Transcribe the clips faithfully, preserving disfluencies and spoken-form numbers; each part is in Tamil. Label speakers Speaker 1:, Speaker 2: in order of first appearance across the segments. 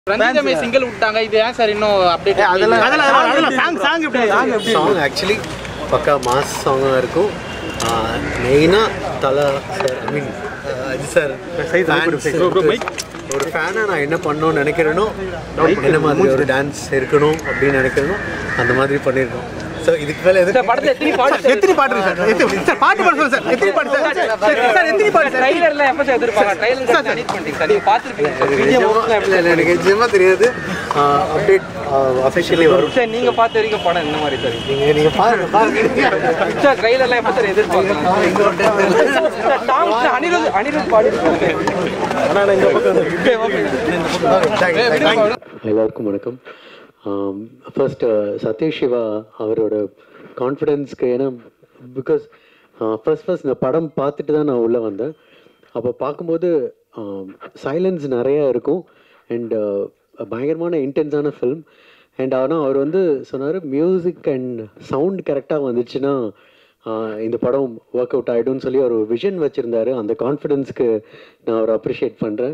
Speaker 1: ரஞ்சிதமே சிங்கிள் விட்டாங்க இது ஏன் சார் இன்னும் அப்டேட்
Speaker 2: அதெல்லாம் அதெல்லாம் சாங் சாங் எப்படி சாங் எப்படி
Speaker 3: சாங் ஆக்சுவலி பக்கா மாஸ் சாங்காக இருக்கும். மெயினாக Thala sir I mean Ajith sir ஒரு ஃபேனாக நான் என்ன பண்ணணும்னு நினைக்கிறேனோ என்ன மாதிரி ஒரு டான்ஸ் இருக்கணும் அப்படின்னு நினைக்கிறேனோ அந்த மாதிரி பண்ணியிருக்கோம். ஸோ இதுக்கு மேலே எது
Speaker 1: படத்தில் எத்தனை பாட்டு
Speaker 2: எத்தனை பாட்டு சார் எத்தனை சார் பாட்டு பாட்டு சார் எத்தனை பாட்டு சார் சார் எத்தனை பாட்டு சார்
Speaker 1: ட்ரைலர்ல எப்போ சார் எதிர்பார்க்கலாம் ட்ரைலர் சார் எடிட் பண்ணிட்டீங்க சார் நீங்கள் பார்த்துருப்பீங்க
Speaker 3: எனக்கு நிஜமாக தெரியாது. அப்டேட் அஃபிஷியலி வரும்
Speaker 1: சார் நீங்கள் பார்த்த வரைக்கும் படம் என்ன மாதிரி சார்
Speaker 3: நீங்கள் நீங்கள் பாருங்க பாருங்க
Speaker 1: சார் ட்ரைலர்லாம் எப்போ சார் எதிர்பார்க்கலாம் அனிருத் அனிருத் பாடி
Speaker 3: எல்லாருக்கும் வணக்கம். ஃபர்ஸ்ட் சதீஷ் சிவா அவரோட கான்ஃபிடென்ஸ்க்கு ஏன்னா பிகாஸ் ஃபர்ஸ்ட் ஃபர்ஸ்ட் இந்த படம் பார்த்துட்டு தான் நான் உள்ளே வந்தேன். அப்போ பார்க்கும்போது சைலன்ஸ் நிறையா இருக்கும் அண்ட் பயங்கரமான இன்டென்ஸான ஃபில்ம். அண்ட் ஆனால் அவர் வந்து சொன்னார் மியூசிக் அண்ட் சவுண்ட் கரெக்டாக வந்துச்சுன்னா இந்த படம் ஒர்க் அவுட் ஆகிடும்னு சொல்லி அவர் விஷன் வச்சுருந்தார். அந்த கான்ஃபிடென்ஸ்க்கு நான் அவரை அப்ரிஷியேட் பண்ணுறேன்.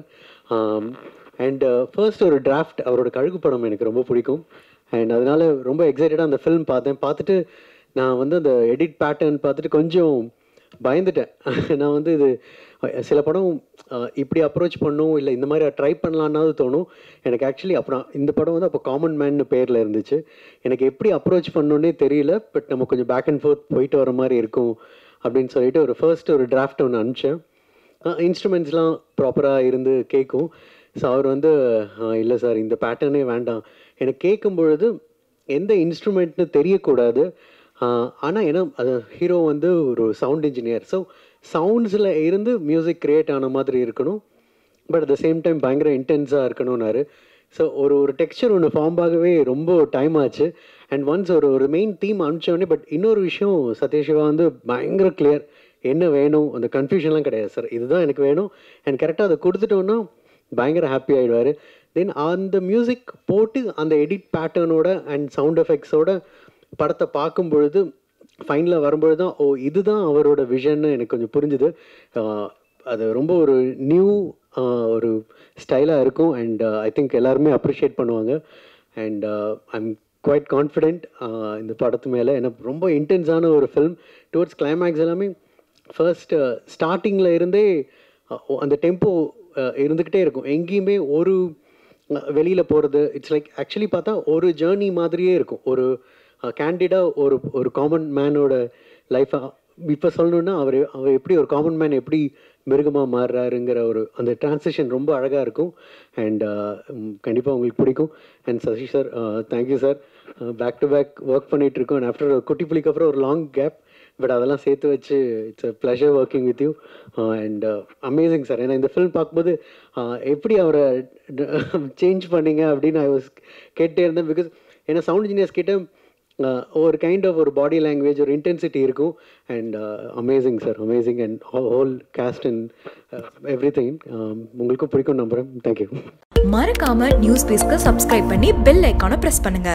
Speaker 3: அண்ட் ஃபர்ஸ்ட் ஒரு டிராஃப்ட் அவரோட கழுகு படம் எனக்கு ரொம்ப பிடிக்கும். அண்ட் அதனால் ரொம்ப எக்ஸைட்டடாக அந்த ஃபில்ம் பார்த்தேன். பார்த்துட்டு நான் வந்து அந்த எடிட் பேட்டர்ன் பார்த்துட்டு கொஞ்சம் பயந்துட்டேன். நான் வந்து இது சில படம் இப்படி அப்ரோச் பண்ணும் இல்லை இந்த மாதிரி ட்ரை பண்ணலான்னாவது தோணும் எனக்கு. ஆக்சுவலி அப்புறம் இந்த படம் வந்து அப்போ காமன் மேன்னு பேரில் இருந்துச்சு. எனக்கு எப்படி அப்ரோச் பண்ணணுன்னே தெரியல. பட் நம்ம கொஞ்சம் பேக் அண்ட் ஃபோர்த் போயிட்டு வர மாதிரி இருக்கும் அப்படின்னு சொல்லிட்டு ஒரு ஃபர்ஸ்ட் ஒரு டிராஃப்ட் ஒன்று அனுப்பிச்சேன். இன்ஸ்ட்ருமெண்ட்ஸ்லாம் ப்ராப்பராக இருந்து கேட்கும். ஸோ அவர் வந்து இல்லை சார் இந்த பேட்டர்னே வேண்டாம் எனக்கு கேட்கும் பொழுது எந்த இன்ஸ்ட்ருமெண்ட்னு தெரியக்கூடாது. ஆனால் ஏன்னா அது ஹீரோ வந்து ஒரு சவுண்ட் இன்ஜினியர். ஸோ சவுண்ட்ஸில் இருந்து மியூசிக் க்ரியேட் ஆன மாதிரி இருக்கணும். But at the same time பயங்கர இன்டென்ஸாக இருக்கணும்னாரு. ஸோ ஒரு ஒரு டெக்ஸ்சர் ஒன்று ஃபார்ம் ஆகவே ரொம்ப டைம் ஆச்சு. அண்ட் ஒன்ஸ் ஒரு ஒரு மெயின் தீம் அனுப்பிச்சோடனே பட் இன்னொரு விஷயம் சதீஷ் சிவா வந்து பயங்கர கிளியர் என்ன வேணும் அந்த கன்ஃபியூஷன்லாம் கிடையாது சார் இதுதான் எனக்கு வேணும் அண்ட் கரெக்டாக அதை கொடுத்துட்டோன்னா பயங்கர ஹாப்பி ஆகிடுவார். தென் அந்த மியூசிக் போட்டு அந்த எடிட் பேட்டர்னோட அண்ட் சவுண்ட் எஃபெக்ட்ஸோட படத்தை பார்க்கும் பொழுது ஃபைனலாக வரும்பொழுது தான் ஓ இதுதான் அவரோட விஷன்னு எனக்கு கொஞ்சம் புரிஞ்சுது. அது ரொம்ப ஒரு நியூ ஒரு ஸ்டைலாக இருக்கும். அண்ட் ஐ திங்க் எல்லாருமே அப்ரிஷியேட் பண்ணுவாங்க. And I am quite confident இந்த படத்து மேலே. ஏன்னா ரொம்ப இன்டென்ஸான ஒரு ஃபில்ம். டுவர்ட்ஸ் கிளைமேக்ஸ் எல்லாமே ஃபர்ஸ்ட் ஸ்டார்டிங்கில் இருந்தே அந்த டெம்போ இருந்துக்கிட்டே இருக்கும். எங்கேயுமே ஒரு வெளியில் போகிறது இட்ஸ் லைக் ஆக்சுவலி பார்த்தா ஒரு ஜேர்னி மாதிரியே இருக்கும். ஒரு கேண்டிடாக ஒரு ஒரு காமன் மேனோட லைஃபாக இப்போ சொல்லணுன்னா அவர் அவர் எப்படி ஒரு காமன் மேன் எப்படி மிருகமாக மாறுறாருங்கிற ஒரு அந்த டிரான்சிஷன் ரொம்ப அழகாக இருக்கும். அண்ட் கண்டிப்பாக உங்களுக்கு பிடிக்கும். And Sasi sir thank you sir. Back to back work பண்ணிகிட்ருக்கோம். அண்ட் ஆஃப்டர் குட்டி புலிக்கு அப்புறம் ஒரு லாங் கேப் பட் அதெல்லாம் சேர்த்து வச்சு it's a pleasure working with you. And amazing sir. ஏன்னா இந்த ஃபில்ம் பார்க்கும்போது எப்படி அவரை சேஞ்ச் பண்ணிங்க அப்படின்னு ஐ வாஸ் கேட்டே இருந்தேன். பிகாஸ் ஏன்னா சவுண்ட் இன்ஜினியர்ஸ் கிட்ட ஒரு கைண்ட் ஆஃப் ஒரு பாடி லாங்குவேஜ் ஒரு இன்டென்சிட்டி இருக்கும். And amazing sir amazing. And whole cast and everything உங்களுக்கும் பிடிக்கும் நம்புகிறேன். தேங்க்யூ.
Speaker 4: மறக்காம நியூஸ் பேஸ்க்கு சப்ஸ்கிரைப் பண்ணி பெல் ஐக்கானை ப்ரெஸ் பண்ணுங்க.